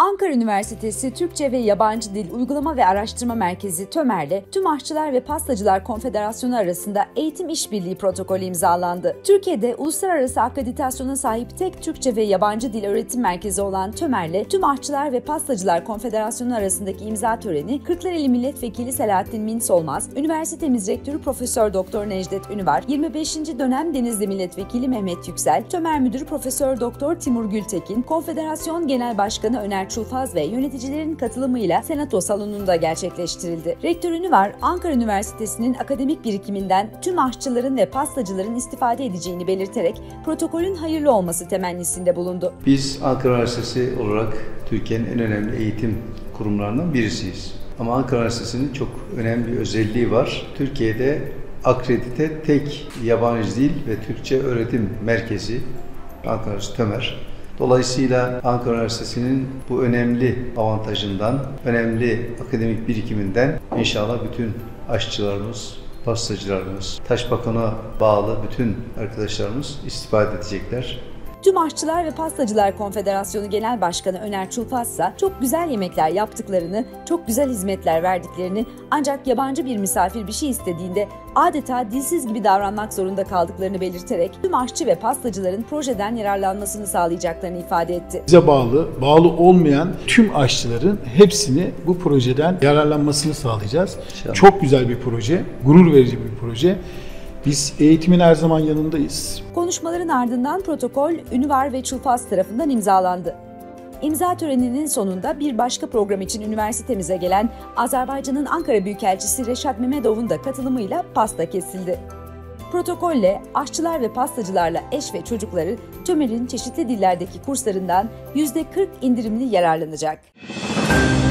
Ankara Üniversitesi Türkçe ve Yabancı Dil Uygulama ve Araştırma Merkezi TÖMER'le Tüm Aşçılar ve Pastacılar Konfederasyonu arasında eğitim işbirliği protokolü imzalandı. Türkiye'de uluslararası akreditasyona sahip tek Türkçe ve Yabancı Dil Öğretim Merkezi olan TÖMER'le Tüm Aşçılar ve Pastacılar Konfederasyonu arasındaki imza töreni Kırklareli Milletvekili Selahattin Minsolmaz, üniversitemiz Rektörü Profesör Doktor Necdet Ünvar, 25. dönem Denizli Milletvekili Mehmet Yüksel, TÖMER Müdürü Profesör Doktor Timur Gültekin, Konfederasyon Genel Başkanı Öner Çulfaz ve yöneticilerin katılımıyla Senato salonunda gerçekleştirildi. Rektör Ünvar, Ankara Üniversitesi'nin akademik birikiminden tüm aşçıların ve pastacıların istifade edeceğini belirterek protokolün hayırlı olması temennisinde bulundu. Biz Ankara Üniversitesi olarak Türkiye'nin en önemli eğitim kurumlarından birisiyiz. Ama Ankara Üniversitesi'nin çok önemli bir özelliği var. Türkiye'de akredite tek yabancı dil ve Türkçe öğretim merkezi Ankara Üniversitesi TÖMER. Dolayısıyla Ankara Üniversitesi'nin bu önemli avantajından, önemli akademik birikiminden inşallah bütün aşçılarımız, pastacılarımız, Taşbakan'a bağlı bütün arkadaşlarımız istifade edecekler. Tüm Aşçılar ve Pastacılar Konfederasyonu Genel Başkanı Öner Çulfaz ise çok güzel yemekler yaptıklarını, çok güzel hizmetler verdiklerini, ancak yabancı bir misafir bir şey istediğinde adeta dilsiz gibi davranmak zorunda kaldıklarını belirterek tüm aşçı ve pastacıların projeden yararlanmasını sağlayacaklarını ifade etti. Bize bağlı olmayan tüm aşçıların hepsini bu projeden yararlanmasını sağlayacağız. İnşallah. Çok güzel bir proje, gurur verici bir proje. Biz eğitimin her zaman yanındayız. Konuşmaların ardından protokol Ünvar ve Çulfaz tarafından imzalandı. İmza töreninin sonunda bir başka program için üniversitemize gelen Azerbaycan'ın Ankara Büyükelçisi Reşat Mehmedov'un da katılımıyla pasta kesildi. Protokolle aşçılar ve pastacılarla eş ve çocukları TÖMER'in çeşitli dillerdeki kurslarından %40 indirimli yararlanacak.